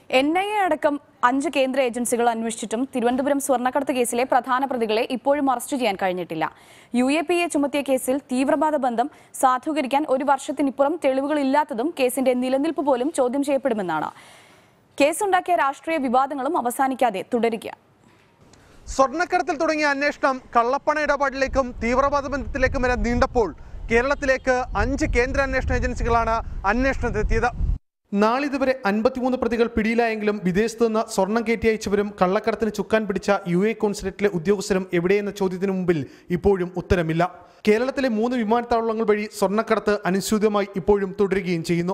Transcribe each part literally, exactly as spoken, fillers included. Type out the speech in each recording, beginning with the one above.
N I A അടക്കം അഞ്ച് കേന്ദ്ര ഏജൻസികൾ അന്വേഷിച്ചിട്ടും തിരുവനന്തപുരം സ്വർണ്ണക്കടത്ത് കേസിലെ പ്രധാന പ്രതികളെ ഇപ്പോഴും അറസ്റ്റ് ചെയ്യാൻ കഴിഞ്ഞിട്ടില്ല. യു എ പി എ ചുമത്തിയ കേസിൽ തീവ്രവാദ ബന്ധം സാധൂകരിക്കാൻ ഒരു വർഷത്തിനിപ്പുറം തെളിവുകളില്ലാത്തതും കേസിന്റെ നിലനിൽപ്പ് പോലും ചോദ്യം ചെയ്യപ്പെടുമെന്നാണ്. കേസുണ്ടാക്കിയ രാഷ്ട്രീയ വിവാദങ്ങളും അവസാനിക്കാതെ തുടരുകയാണ്. സ്വർണ്ണക്കടത്തിൽ തുടങ്ങിയ അന്വേഷണം കള്ളപ്പണ ഇടപാടിലേക്കും തീവ്രവാദ ബന്ധത്തിലേക്കും വരെ നീണ്ടപ്പോൾ കേരളത്തിലേക്ക് അഞ്ച് കേന്ദ്ര അന്വേഷണ ഏജൻസികളാണ് അന്വേഷണത്തിലെത്തിയത്. നാളിതുവരെ അൻപത്തിമൂന്ന് പ്രതികൾ പിടിയിലായെങ്കിലും വിദേശത്തു നിന്ന് സ്വർണം കയറ്റി അയച്ചവരും കള്ളക്കടത്തിന് ചുക്കാൻ പിടിച്ച യു എ കോൺസുലേറ്റിലെ ഉദ്യോഗസ്ഥരും എവിടെയെന്ന ചോദ്യത്തിന് മുമ്പിൽ ഇപ്പോഴും ഉത്തരമില്ല. കേരളത്തിലെ മൂന്ന് വിമാനത്താവളങ്ങൾ വഴി സ്വർണ്ണക്കടത്ത് അനുസ്യൂതമായി ഇപ്പോഴും തുടരുകയും ചെയ്യുന്നു.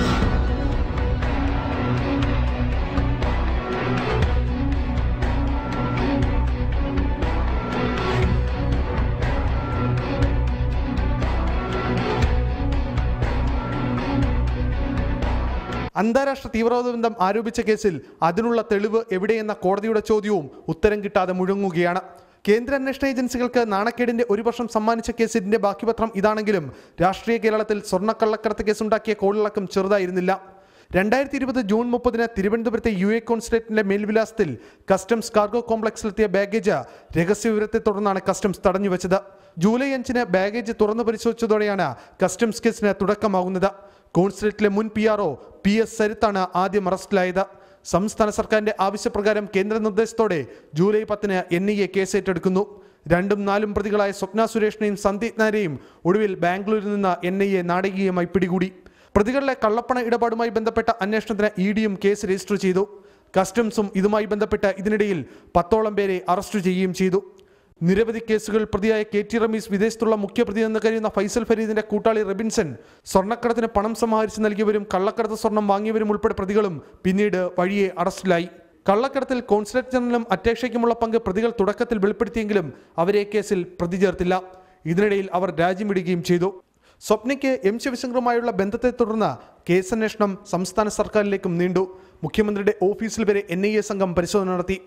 അന്താരാഷ്ട്ര തീവ്രവാദ ബന്ധം ആരോപിച്ച കേസിൽ അതിനുള്ള തെളിവ് എവിടെയെന്ന കോടതിയുടെ ചോദ്യവും ഉത്തരം കിട്ടാതെ മുഴങ്ങുകയാണ്. കേന്ദ്ര അന്വേഷണ ഏജൻസികൾക്ക് നാണക്കേടിന്റെ ഒരു വർഷം സമ്മാനിച്ച കേസിന്റെ ബാക്കിപത്രം ഇതാണെങ്കിലും രാഷ്ട്രീയ കേരളത്തിൽ സ്വർണ്ണക്കള്ളക്കടത്ത് കേസുണ്ടാക്കിയ കോളിളക്കം ചെറുതായിരുന്നില്ല. രണ്ടായിരത്തി ഇരുപത് ജൂൺ മുപ്പതിന് തിരുവനന്തപുരത്തെ യു എ കോൺസുലേറ്റിന്റെ മേൽവിലാസത്തിൽ കസ്റ്റംസ് കാർഗോ കോംപ്ലക്സിലെത്തിയ ബാഗേജ് രഹസ്യവിവരത്തെ തുടർന്നാണ് കസ്റ്റംസ് തടഞ്ഞുവെച്ചത്. ജൂലൈ അഞ്ചിന് ബാഗേജ് തുറന്നു പരിശോധിച്ചതോടെയാണ് കസ്റ്റംസ് കേസിന് തുടക്കമാകുന്നത്. കോൺസുലേറ്റിലെ മുൻ P R O P S സരിത്താണ് ആദ്യം അറസ്റ്റിലായത്. സംസ്ഥാന സർക്കാരിന്റെ ആവശ്യപ്രകാരം കേന്ദ്ര നിർദ്ദേശത്തോടെ ജൂലൈ പത്തിന് എൻ ഐ എ കേസ് ഏറ്റെടുക്കുന്നു. രണ്ടും നാലും പ്രതികളായ സ്വപ്ന സുരേഷിനെയും സന്ദീപ് നായരെയും ഒടുവിൽ ബാംഗ്ലൂരിൽ നിന്ന് എൻ ഐ എ നാടകീയമായി പിടികൂടി. പ്രതികളുടെ കള്ളപ്പണ ഇടപാടുമായി ബന്ധപ്പെട്ട അന്വേഷണത്തിന് ഇ ഡിയും കേസ് രജിസ്റ്റർ ചെയ്തു. കസ്റ്റംസും ഇതുമായി ബന്ധപ്പെട്ട് ഇതിനിടയിൽ പത്തോളം പേരെ അറസ്റ്റ് ചെയ്യുകയും ചെയ്തു. നിരവധി കേസുകൾ പ്രതിയായ കെ ടി റമീസ്, വിദേശത്തുള്ള മുഖ്യപ്രതി എന്ന് കരുതുന്ന ഫൈസൽ ഫരീദിന്റെ കൂട്ടാളി റബിൻസൺ, സ്വർണ്ണക്കടത്തിന് പണം സമാഹരിച്ച് നൽകിയവരും കള്ളക്കടത്ത് സ്വർണം വാങ്ങിയവരും ഉൾപ്പെടെ പ്രതികളും പിന്നീട് വഴിയെ അറസ്റ്റിലായി. കള്ളക്കടത്തിൽ കോൺസുലേറ്റ് ജനറലും അറ്റേഷയ്ക്കുമുള്ള പങ്ക് പ്രതികൾ തുടക്കത്തിൽ വെളിപ്പെടുത്തിയെങ്കിലും അവരെ കേസിൽ പ്രതി ചേർത്തില്ല. ഇതിനിടയിൽ അവർ രാജ്യം വിടുകയും ചെയ്തു. സ്വപ്നയ്ക്ക് എം ശിവശങ്കറുമായുള്ള ബന്ധത്തെ തുടർന്ന് കേസന്വേഷണം സംസ്ഥാന സർക്കാരിലേക്കും നീണ്ടു. മുഖ്യമന്ത്രിയുടെ ഓഫീസിൽ വരെ എൻ ഐ എ സംഘം പരിശോധന നടത്തി.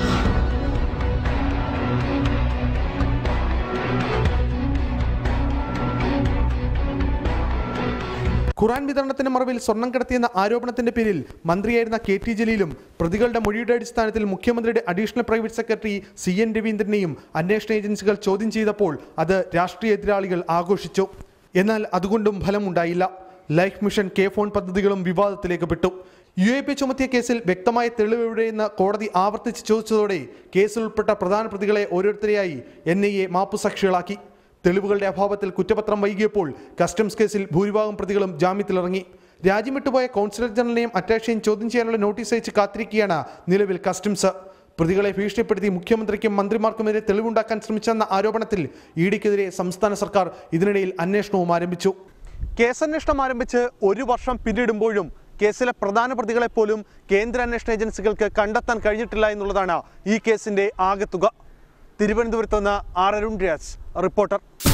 ഖുറാൻ വിതരണത്തിന്റെ മറവിൽ സ്വർണം കടത്തിയെന്ന ആരോപണത്തിന്റെ പേരിൽ മന്ത്രിയായിരുന്ന കെ ടി ജലീലും പ്രതികളുടെ മൊഴിയുടെ അടിസ്ഥാനത്തിൽ മുഖ്യമന്ത്രിയുടെ additional private secretary C N രവീന്ദ്രനെയും അന്വേഷണ ഏജൻസികൾ ചോദ്യം ചെയ്തപ്പോൾ അത് രാഷ്ട്രീയ എതിരാളികൾ ആഘോഷിച്ചു. എന്നാൽ അതുകൊണ്ടും ഫലമുണ്ടായില്ല. ലൈഫ് മിഷൻ, കെ ഫോൺ പദ്ധതികളും വിവാദത്തിലേക്ക് പെട്ടു. യു എ പി ചുമത്തിയ കേസിൽ വ്യക്തമായ തെളിവ് എവിടെയെന്ന് കോടതി ആവർത്തിച്ച് ചോദിച്ചതോടെ കേസിൽ ഉൾപ്പെട്ട പ്രധാന പ്രതികളെ ഓരോരുത്തരെയായി എൻ ഐ എ മാപ്പുസാക്ഷികളാക്കി. തെളിവുകളുടെ അഭാവത്തിൽ കുറ്റപത്രം വൈകിയപ്പോൾ കസ്റ്റംസ് കേസിൽ ഭൂരിഭാഗം പ്രതികളും ജാമ്യത്തിലിറങ്ങി. രാജ്യം വിട്ടുപോയ കോൺസുലേറ്റ് ജനറലിനെയും അറ്റാഷയെയും ചോദ്യം ചെയ്യാനുള്ള നോട്ടീസ് അയച്ച് കാത്തിരിക്കുകയാണ് നിലവിൽ കസ്റ്റംസ്. പ്രതികളെ ഭീഷണിപ്പെടുത്തി മുഖ്യമന്ത്രിക്കും മന്ത്രിമാർക്കുമെതിരെ തെളിവുണ്ടാക്കാൻ ശ്രമിച്ചെന്ന ആരോപണത്തിൽ ഇ ഡിക്കെതിരെ സംസ്ഥാന സർക്കാർ ഇതിനിടയിൽ അന്വേഷണവും ആരംഭിച്ചു. കേസന്വേഷണം ആരംഭിച്ച് ഒരു വർഷം പിന്നിടുമ്പോഴും കേസിലെ പ്രധാന പ്രതികളെപ്പോലും കേന്ദ്ര അന്വേഷണ ഏജൻസികൾക്ക് കണ്ടെത്താൻ കഴിഞ്ഞിട്ടില്ല എന്നുള്ളതാണ് ഈ കേസിന്റെ ആകെത്തുക. തിരുവനന്തപുരത്ത് നിന്ന് ആർ അരുൺ രാജ്, റിപ്പോർട്ടർ.